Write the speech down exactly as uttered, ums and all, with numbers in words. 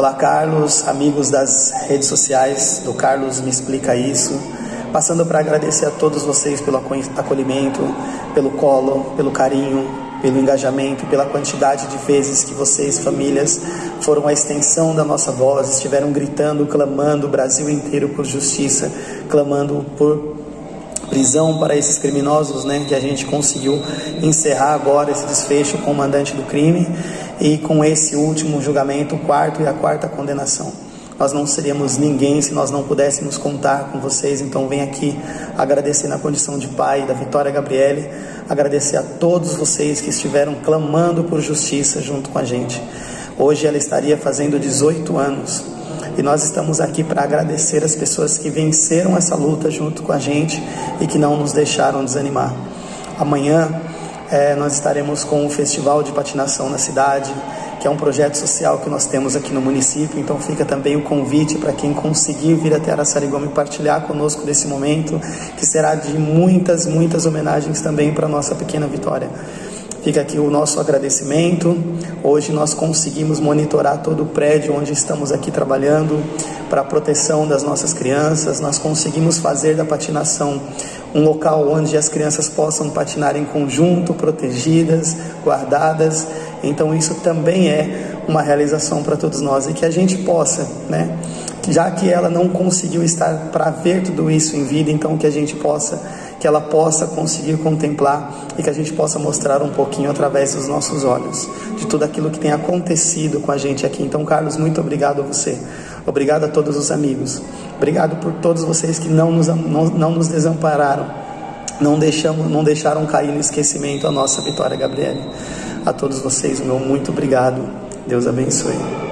Olá, Carlos, amigos das redes sociais do Carlos Me Explica Isso. Passando para agradecer a todos vocês pelo acolhimento, pelo colo, pelo carinho, pelo engajamento, pela quantidade de vezes que vocês, famílias, foram a extensão da nossa voz, estiveram gritando, clamando o Brasil inteiro por justiça, clamando por prisão para esses criminosos, né, que a gente conseguiu encerrar agora esse desfecho com o mandante do crime e com esse último julgamento, o quarto e a quarta condenação. Nós não seríamos ninguém se nós não pudéssemos contar com vocês, então venho aqui agradecer na condição de pai da Vitória Gabriele, agradecer a todos vocês que estiveram clamando por justiça junto com a gente. Hoje ela estaria fazendo dezoito anos. E nós estamos aqui para agradecer as pessoas que venceram essa luta junto com a gente e que não nos deixaram desanimar. Amanhã é, nós estaremos com o Festival de Patinação na cidade, que é um projeto social que nós temos aqui no município. Então fica também o convite para quem conseguir vir até Araçariguama e partilhar conosco desse momento, que será de muitas, muitas homenagens também para a nossa pequena Vitória. Fica aqui o nosso agradecimento. Hoje nós conseguimos monitorar todo o prédio onde estamos aqui trabalhando para a proteção das nossas crianças. Nós conseguimos fazer da patinação um local onde as crianças possam patinar em conjunto, protegidas, guardadas. Então isso também é uma realização para todos nós e que a gente possa, né, já que ela não conseguiu estar para ver tudo isso em vida, então que a gente possa que ela possa conseguir contemplar e que a gente possa mostrar um pouquinho através dos nossos olhos, de tudo aquilo que tem acontecido com a gente aqui. Então, Carlos, muito obrigado a você, obrigado a todos os amigos, obrigado por todos vocês que não nos, não, não nos desampararam, não, deixamos, não deixaram cair no esquecimento a nossa Vitória Gabriele. A todos vocês, o meu muito obrigado, Deus abençoe.